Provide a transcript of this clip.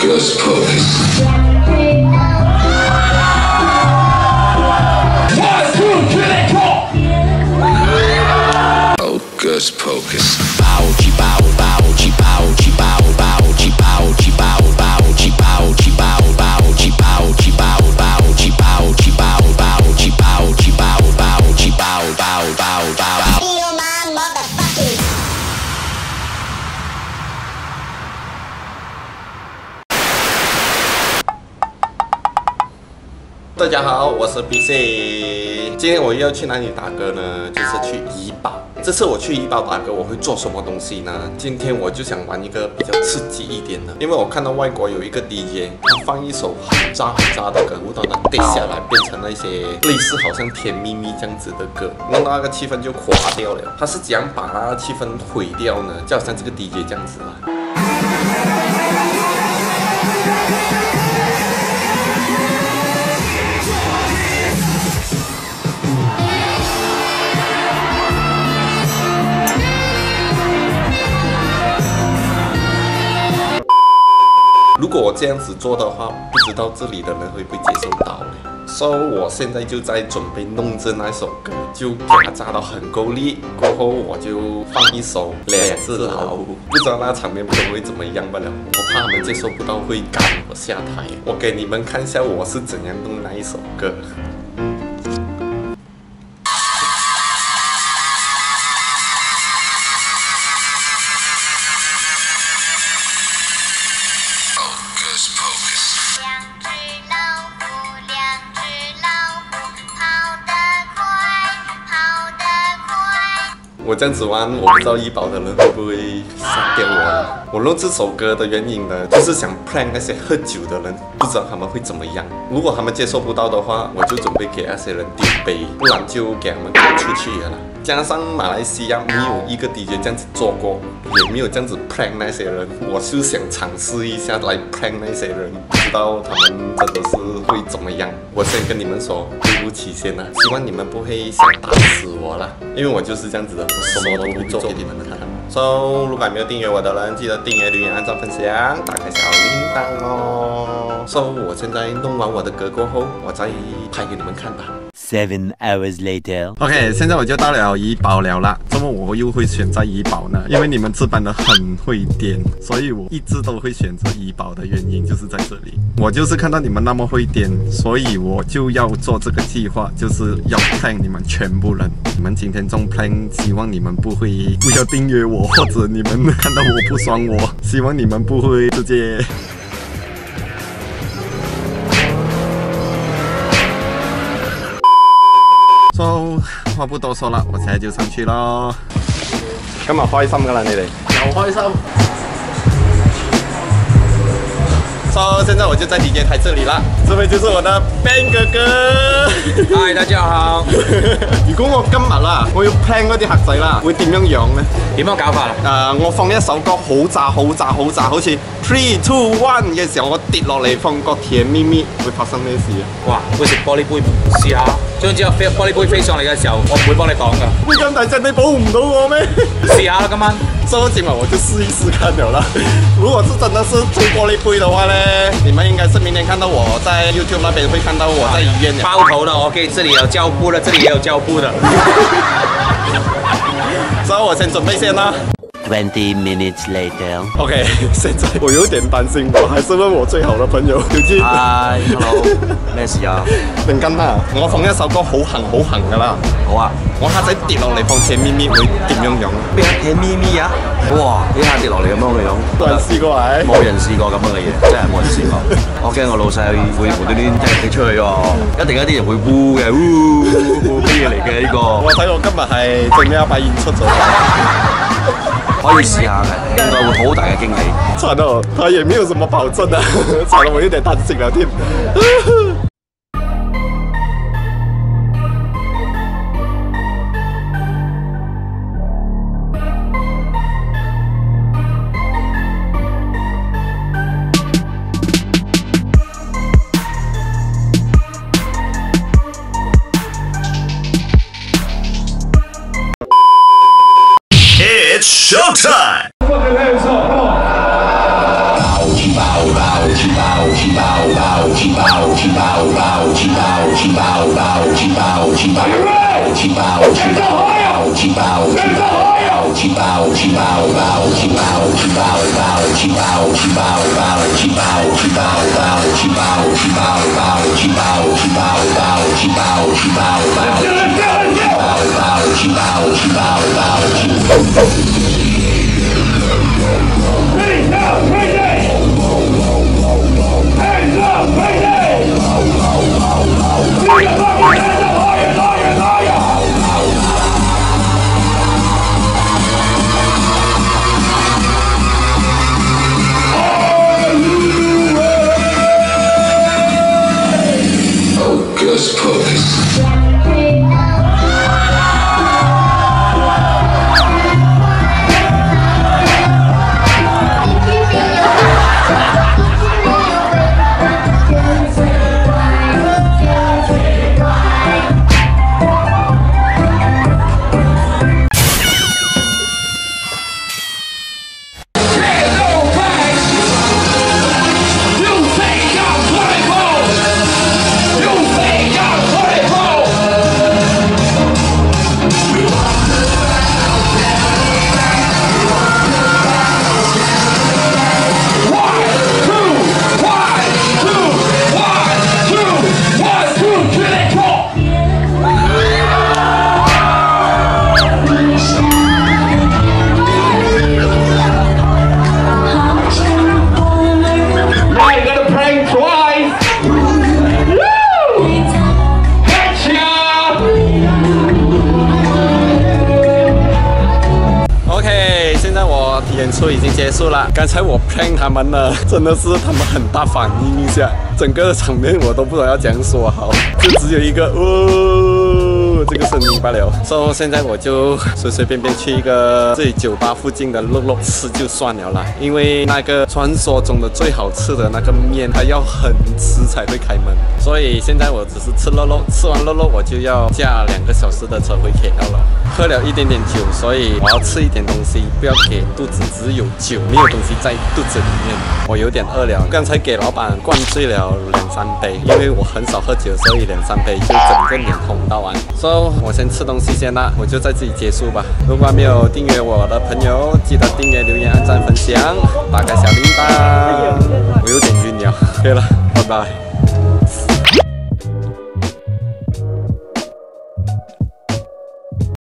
Hocus Pocus. Hocus Pocus. Bow, chi bow, bow, chi bow, chi bow, bow, chi bow, chi bow, bow, chi bow, chi bow, bow, chi bow, chi bow, bow, chi bow, chi bow, bow, chi bow, chi bow, bow, chi bow, bow, bow, bow. Feel my motherfucking. 大家好，我是 BC。今天我要去哪里打歌呢？就是去怡保。这次我去怡保打歌，我会做什么东西呢？今天我就想玩一个比较刺激一点的，因为我看到外国有一个 DJ， 他放一首很渣很渣的歌，舞蹈的跌下来变成那些类似好像甜蜜蜜这样子的歌，弄到那个气氛就垮掉了。他是怎样把那个气氛毁掉呢？就好像这个 DJ 这样子啊。 如果我这样子做的话，不知道这里的人会不会接受到呢？所以我现在就在准备弄这那首歌，就给它扎到很够力，过后我就放一首2只老虎，不知道那场面会怎么样罢了。我怕他们接受不到会赶我下台。我给你们看一下我是怎样弄那一首歌。 我这样子玩，我不知道怡保的人会不会杀掉我。我录这首歌的原因呢，就是想 prank 那些喝酒的人，不知道他们会怎么样。如果他们接受不到的话，我就准备给那些人丢杯，不然就给他们赶出去了。加上马来西亚没有一个 DJ 这样子做过，也没有这样子 prank 那些人，我就想尝试一下来 prank 那些人，不知道他们真的是会怎么样。我先跟你们说，对不起先啦，希望你们不会想打死我啦，因为我就是这样子的，我什么都会做给你们看。So， 如果还没有订阅我的人，记得订阅、留言、按赞、分享，打开小铃铛哦。So， 我现在弄完我的歌过后，我再拍给你们看吧。 7 hours later. OK， 现在我就到了怡保了啦。怎么我又会选在怡保呢？因为你们这班的很会点，所以我一直都会选择怡保的原因就是在这里。我就是看到你们那么会点，所以我就要做这个计划，就是要 prank 你们全部人。你们今天中 prank， 希望你们不要订阅我，或者你们看到我不爽我，希望你们不会直接。 So， 話不多說啦，我現在就上去咯。今日開心㗎啦，你哋又開心。So， 現在我就在 DJ 台這裡啦，這位就是我的 Ben 哥哥。嗨，大家好。如果我今日啦，我要 plan 嗰啲客仔啦，會點樣樣呢？點樣搞法啊？我放一首歌好炸好炸好炸，好似 3、2、1嘅時候，我跌落嚟放個甜蜜蜜，會發生咩事啊？哇！會食玻璃杯，試下。 將之後玻璃杯飛上嚟嘅時候，我唔會幫你擋㗎。會咁大隻，你保護唔到我咩？試下啦，今晚。所以今晚我就試一試看了啦。如果是真的是中玻璃杯的話呢，你們應該是明天看到我在 YouTube 那邊會看到我在醫院的。包頭的 OK， 這裡有膠布的，這裡也有膠布的。所以我先準備先啦。 20 minutes later. OK， 現在我有點擔心，我還是問我最好的朋友小志。 Hi， hello， 咩事啊？ 定跟啊！我放一首歌好行㗎啦。好啊！我下仔跌落嚟放甜蜜蜜會點樣樣？ 咩甜蜜蜜啊？哇！呢下跌落嚟咁樣嘅樣， 冇人試過係？ 冇人試過咁樣嘅嘢，真係冇人試過。我驚我老細會無端端踢你出去喎，一定有啲人會烏嘅，烏咩嘢嚟嘅呢個？ 我睇我今日係最尾一把演出咗。 可以試下嘅，應該會好大嘅驚喜。 慘哦，他也沒有什麼保證啊，慘了，我有點擔心了添。 It's showtime! Fucking hands up, come on! Bow, bow, bow. 演出已经结束了，刚才我 prank 他们了，真的是他们很大反应一下，整个场面我都不知道要怎样说好，就只有一个这个声音罢了。所以现在我就随随便便去一个这里酒吧附近的肉肉吃就算了啦，因为那个传说中的最好吃的那个面，它要很迟才会开门，所以现在我只是吃肉肉，吃完肉肉我就要驾2个小时的车回 KL 了。喝了一点点酒，所以我要吃一点东西，不要给肚子只有酒，没有东西在肚子里面。我有点饿了，刚才给老板灌醉了2、3杯，因为我很少喝酒，所以2、3杯就整个脸红到完。So 我先吃东西先啦，我就在这里结束吧。如果还没有订阅我的朋友，记得订阅、留言、按赞、分享，打开小铃铛。我有点晕了，可以了，拜拜。